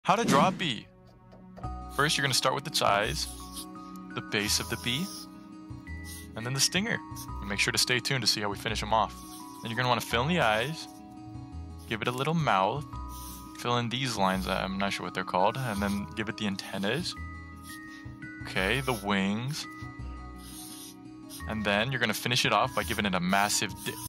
How to draw a bee. First, you're going to start with its eyes, the base of the bee, and then the stinger. And make sure to stay tuned to see how we finish them off. Then you're going to want to fill in the eyes, give it a little mouth, fill in these lines, I'm not sure what they're called, and then give it the antennas. Okay, the wings. And then you're going to finish it off by giving it a massive dip.